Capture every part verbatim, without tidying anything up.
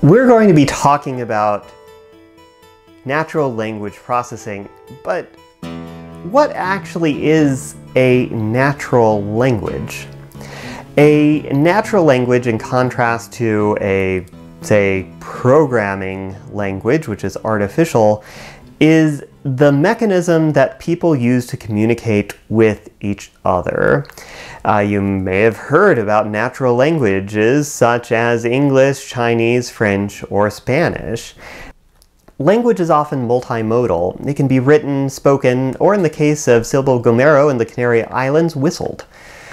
We're going to be talking about natural language processing, but what actually is a natural language? A natural language, in contrast to a, say, programming language, which is artificial, is the mechanism that people use to communicate with each other. Uh, you may have heard about natural languages such as English, Chinese, French, or Spanish. Language is often multimodal. It can be written, spoken, or in the case of Silbo Gomero in the Canary Islands, whistled.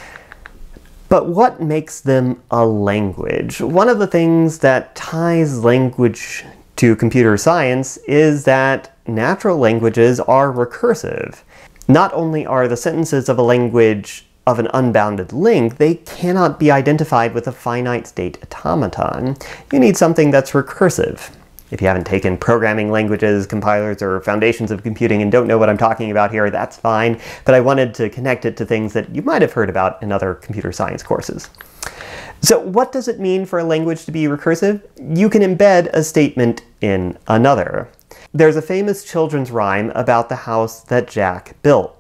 But what makes them a language? One of the things that ties language to computer science is that natural languages are recursive. Not only are the sentences of a language of an unbounded length, they cannot be identified with a finite state automaton. You need something that's recursive. If you haven't taken programming languages, compilers, or foundations of computing and don't know what I'm talking about here, that's fine, but I wanted to connect it to things that you might have heard about in other computer science courses. So what does it mean for a language to be recursive? You can embed a statement in another. There's a famous children's rhyme about the house that Jack built.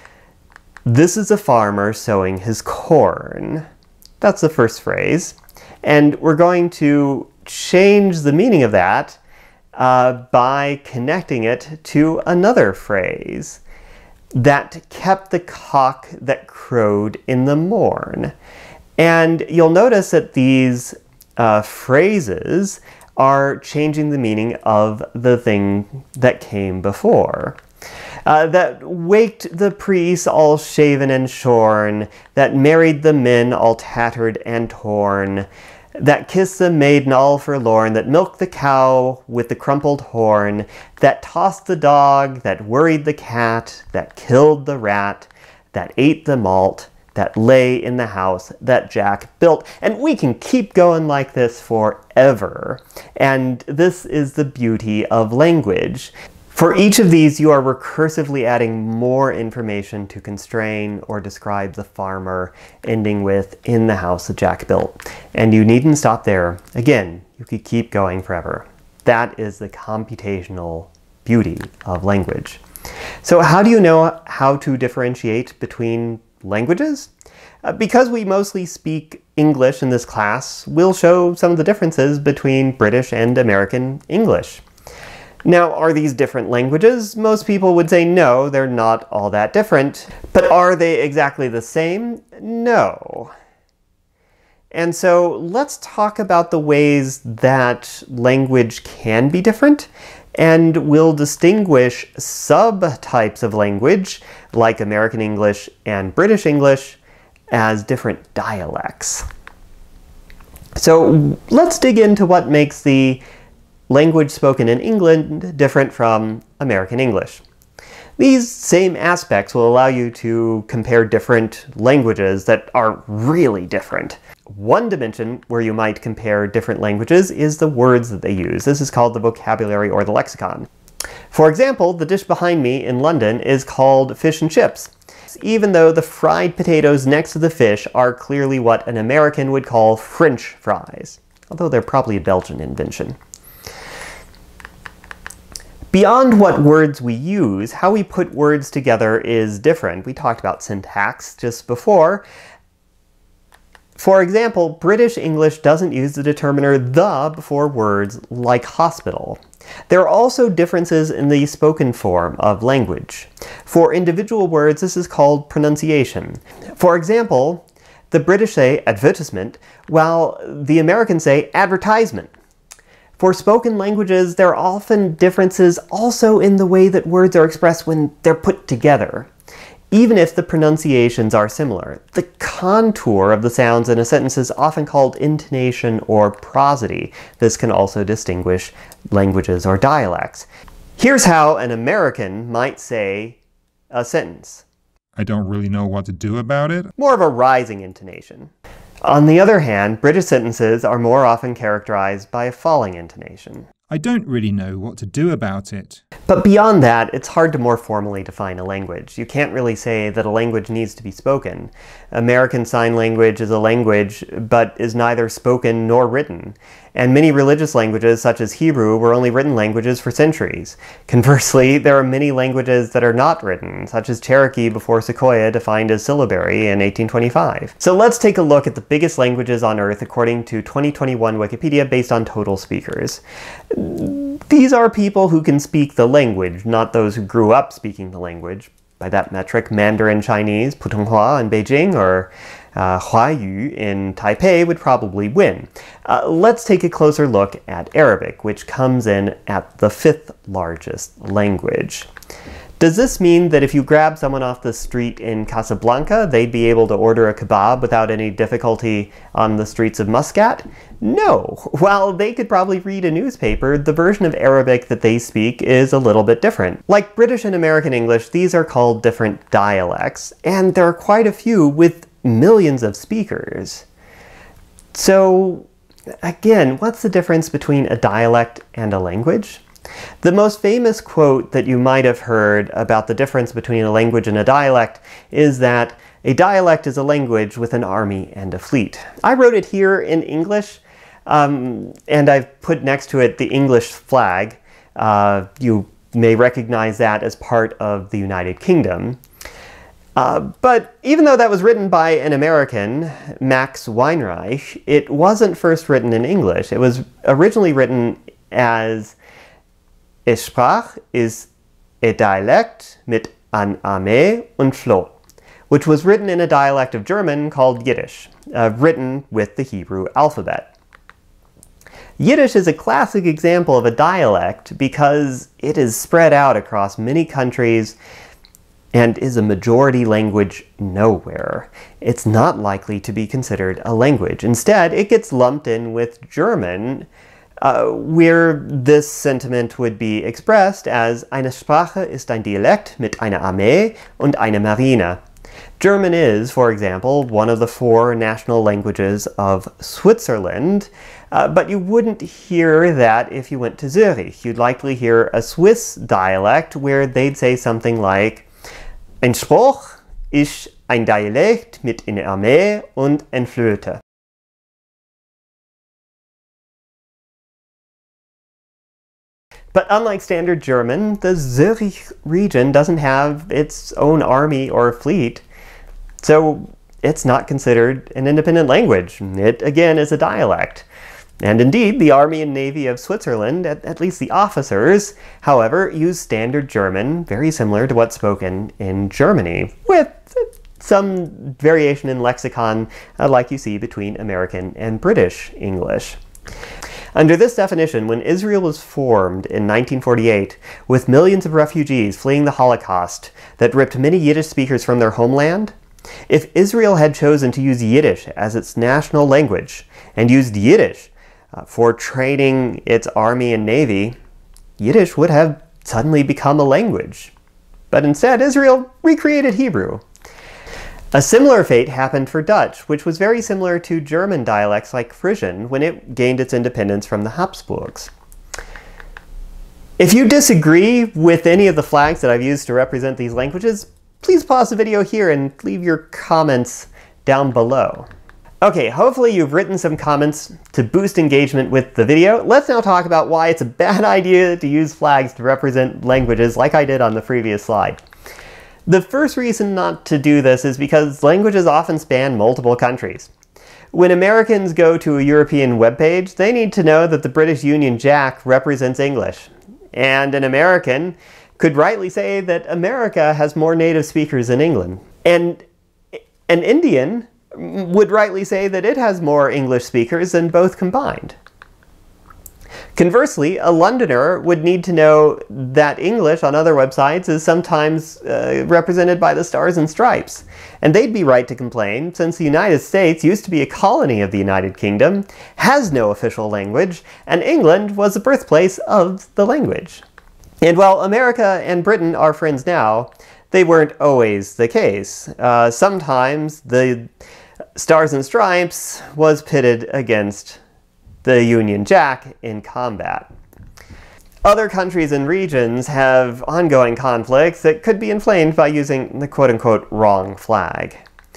This is a farmer sowing his corn. That's the first phrase. And we're going to change the meaning of that uh, by connecting it to another phrase. That kept the cock that crowed in the morn. And you'll notice that these uh, phrases are changing the meaning of the thing that came before. Uh, that waked the priests all shaven and shorn, that married the men all tattered and torn, that kissed the maiden all forlorn, that milked the cow with the crumpled horn, that tossed the dog, that worried the cat, that killed the rat, that ate the malt, that lay in the house that Jack built. And we can keep going like this forever. And this is the beauty of language. For each of these, you are recursively adding more information to constrain or describe the farmer, ending with "in the house that Jack built." And you needn't stop there. Again, you could keep going forever. That is the computational beauty of language. So how do you know how to differentiate between languages? Uh, because we mostly speak English in this class, we'll show some of the differences between British and American English. Now, are these different languages? Most people would say no, they're not all that different. But are they exactly the same? No. And so let's talk about the ways that language can be different, and we'll distinguish subtypes of language, like American English and British English, as different dialects. So let's dig into what makes the language spoken in England different from American English. These same aspects will allow you to compare different languages that are really different. One dimension where you might compare different languages is the words that they use. This is called the vocabulary or the lexicon. For example, the dish behind me in London is called fish and chips, even though the fried potatoes next to the fish are clearly what an American would call French fries, although they're probably a Belgian invention. Beyond what words we use, how we put words together is different. We talked about syntax just before. For example, British English doesn't use the determiner the before words like hospital. There are also differences in the spoken form of language. For individual words, this is called pronunciation. For example, the British say advertisement, while the Americans say advertisement. For spoken languages, there are often differences also in the way that words are expressed when they're put together, even if the pronunciations are similar. The contour of the sounds in a sentence is often called intonation or prosody. This can also distinguish languages or dialects. Here's how an American might say a sentence. I don't really know what to do about it. More of a rising intonation. On the other hand, British sentences are more often characterized by a falling intonation. I don't really know what to do about it. But beyond that, it's hard to more formally define a language. You can't really say that a language needs to be spoken. American Sign Language is a language, but is neither spoken nor written. and many religious languages, such as Hebrew, were only written languages for centuries. Conversely, there are many languages that are not written, such as Cherokee before Sequoia defined as syllabary in eighteen twenty-five. So let's take a look at the biggest languages on Earth according to twenty twenty-one Wikipedia based on total speakers. These are people who can speak the language, not those who grew up speaking the language. By that metric, Mandarin Chinese, Putonghua in Beijing, or uh, Huayu in Taipei would probably win. Uh, let's take a closer look at Arabic, which comes in at the fifth largest language. Does this mean that if you grab someone off the street in Casablanca, they'd be able to order a kebab without any difficulty on the streets of Muscat? No. While they could probably read a newspaper, the version of Arabic that they speak is a little bit different. Like British and American English, these are called different dialects, and there are quite a few with millions of speakers. So, again, what's the difference between a dialect and a language? The most famous quote that you might have heard about the difference between a language and a dialect is that a dialect is a language with an army and a fleet. I wrote it here in English, um, and I've put next to it the English flag. Uh, you may recognize that as part of the United Kingdom. Uh, but even though that was written by an American, Max Weinreich, it wasn't first written in English. It was originally written as Es sprach ist a Dialekt mit an Armee und Flot, which was written in a dialect of German called Yiddish, uh, written with the Hebrew alphabet. Yiddish is a classic example of a dialect because it is spread out across many countries and is a majority language nowhere. It's not likely to be considered a language. Instead, it gets lumped in with German, Uh, where this sentiment would be expressed as eine Sprache ist ein Dialekt mit einer Armee und einer Marine. German is, for example, one of the four national languages of Switzerland, uh, but you wouldn't hear that if you went to Zurich. You'd likely hear a Swiss dialect where they'd say something like ein Spruch ist ein Dialekt mit einer Armee und einer Flöte. But unlike standard German, the Zurich region doesn't have its own army or fleet, so it's not considered an independent language. It, again, is a dialect. And indeed, the Army and Navy of Switzerland, at, at least the officers, however, use standard German, very similar to what's spoken in Germany, with some variation in lexicon uh, like you see between American and British English. Under this definition, when Israel was formed in nineteen forty-eight, with millions of refugees fleeing the Holocaust that ripped many Yiddish speakers from their homeland, if Israel had chosen to use Yiddish as its national language, and used Yiddish uh, for training its army and navy, Yiddish would have suddenly become a language. But instead, Israel recreated Hebrew. A similar fate happened for Dutch, which was very similar to German dialects like Frisian when it gained its independence from the Habsburgs. If you disagree with any of the flags that I've used to represent these languages, please pause the video here and leave your comments down below. Okay, hopefully you've written some comments to boost engagement with the video. Let's now talk about why it's a bad idea to use flags to represent languages like I did on the previous slide. The first reason not to do this is because languages often span multiple countries. When Americans go to a European webpage, they need to know that the British Union Jack represents English. And an American could rightly say that America has more native speakers than England. And an Indian would rightly say that it has more English speakers than both combined. Conversely, a Londoner would need to know that English on other websites is sometimes uh, represented by the stars and stripes. And they'd be right to complain, since the United States used to be a colony of the United Kingdom, has no official language, and England was the birthplace of the language. And while America and Britain are friends now, they weren't always the case. Uh, sometimes the stars and stripes was pitted against the Union Jack in combat. Other countries and regions have ongoing conflicts that could be inflamed by using the quote-unquote wrong flag.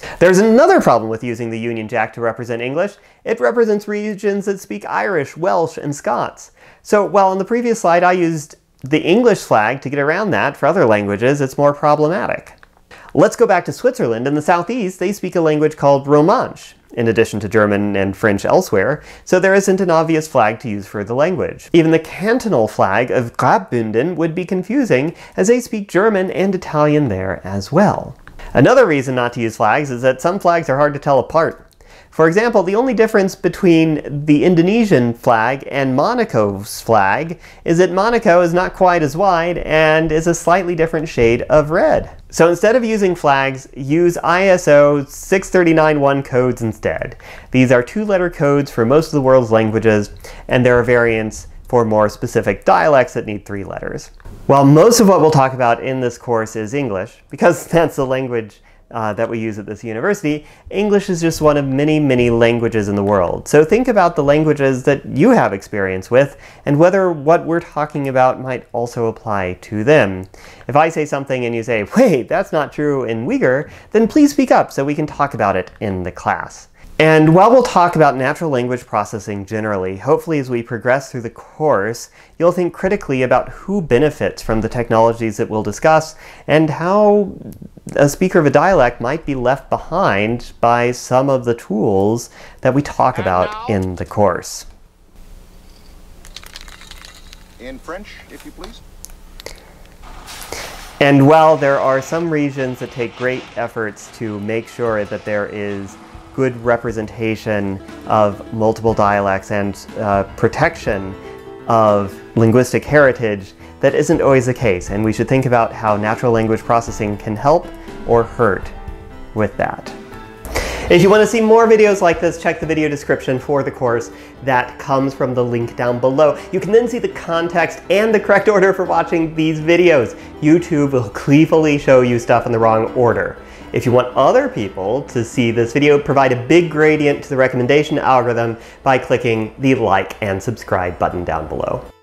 There's another problem with using the Union Jack to represent English. It represents regions that speak Irish, Welsh, and Scots. So while on the previous slide I used the English flag to get around that, for other languages it's more problematic. Let's go back to Switzerland. In the southeast, they speak a language called Romansh, in addition to German and French elsewhere, so there isn't an obvious flag to use for the language. Even the cantonal flag of Graubünden would be confusing, as they speak German and Italian there as well. Another reason not to use flags is that some flags are hard to tell apart. For example, the only difference between the Indonesian flag and Monaco's flag is that Monaco is not quite as wide and is a slightly different shade of red. So instead of using flags, use I S O six thirty-nine dash one codes instead. These are two-letter codes for most of the world's languages, and there are variants for more specific dialects that need three letters. While most of what we'll talk about in this course is English, because that's the language Uh, that we use at this university, English is just one of many, many languages in the world. So think about the languages that you have experience with and whether what we're talking about might also apply to them. If I say something and you say, wait, that's not true in Uyghur, then please speak up so we can talk about it in the class. And while we'll talk about natural language processing generally, hopefully as we progress through the course, you'll think critically about who benefits from the technologies that we'll discuss and how a speaker of a dialect might be left behind by some of the tools that we talk about in the course. In French, if you please. And while there are some regions that take great efforts to make sure that there is good representation of multiple dialects and uh, protection of linguistic heritage, that isn't always the case, and we should think about how natural language processing can help or hurt with that. If you want to see more videos like this, check the video description for the course. That comes from the link down below. You can then see the context and the correct order for watching these videos. YouTube will gleefully show you stuff in the wrong order. If you want other people to see this video, provide a big gradient to the recommendation algorithm by clicking the like and subscribe button down below.